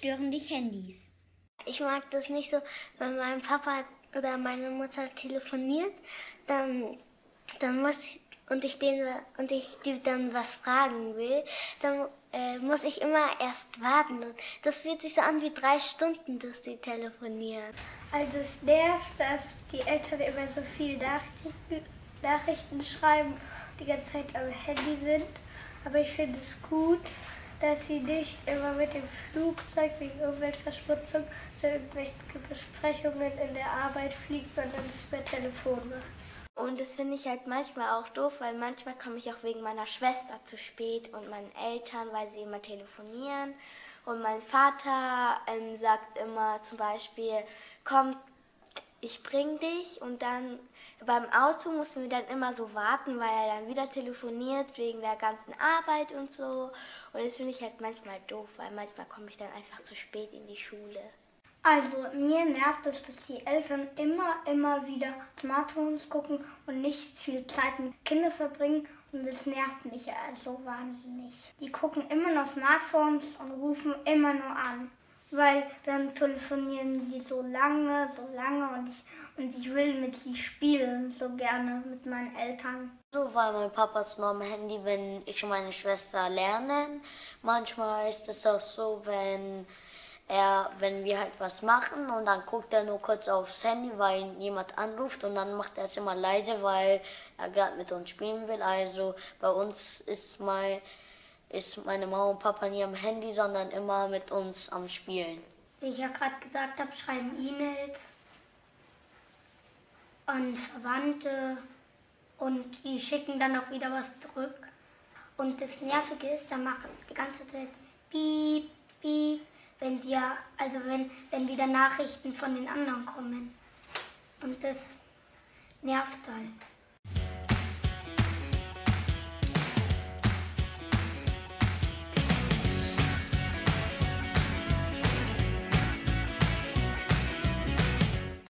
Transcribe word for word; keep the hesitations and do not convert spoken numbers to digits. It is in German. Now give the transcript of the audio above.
stören dich Handys? Ich mag das nicht so, wenn mein Papa oder meine Mutter telefoniert, dann, dann muss ich, und ich den und ich die dann was fragen will, dann äh, muss ich immer erst warten. Und das fühlt sich so an wie drei Stunden, dass die telefonieren. Also es nervt, dass die Eltern immer so viel Nachrichten, Nachrichten schreiben, die ganze Zeit am Handy sind. Aber ich finde es gut, dass sie nicht immer mit dem Flugzeug wegen Umweltverschmutzung zu irgendwelchen Besprechungen in der Arbeit fliegt, sondern es über Telefon macht. Und das finde ich halt manchmal auch doof, weil manchmal komme ich auch wegen meiner Schwester zu spät und meinen Eltern, weil sie immer telefonieren. Und mein Vater ähm, sagt immer zum Beispiel, komm, ich bring dich. Und dann beim Auto mussten wir dann immer so warten, weil er dann wieder telefoniert wegen der ganzen Arbeit und so. Und das finde ich halt manchmal doof, weil manchmal komme ich dann einfach zu spät in die Schule. Also mir nervt es, dass die Eltern immer, immer wieder Smartphones gucken und nicht viel Zeit mit Kindern verbringen. Und das nervt mich also wahnsinnig. Die gucken immer noch Smartphones und rufen immer nur an. Weil dann telefonieren sie so lange, so lange und ich, und ich will mit sie spielen, so gerne mit meinen Eltern. So war mein Papas nur am Handy, wenn ich und meine Schwester lernen. Manchmal ist es auch so, wenn er, wenn wir halt was machen und dann guckt er nur kurz aufs Handy, weil ihn jemand anruft und dann macht er es immer leise, weil er gerade mit uns spielen will. Also bei uns ist, mein, ist meine Mama und Papa nie am Handy, sondern immer mit uns am Spielen. Wie ich ja gerade gesagt habe, schreiben E-Mails an Verwandte und die schicken dann auch wieder was zurück. Und das Nervige ist, da macht es die ganze Zeit piep, piep. Wenn die, also wenn, wenn wieder Nachrichten von den anderen kommen. Und das nervt halt.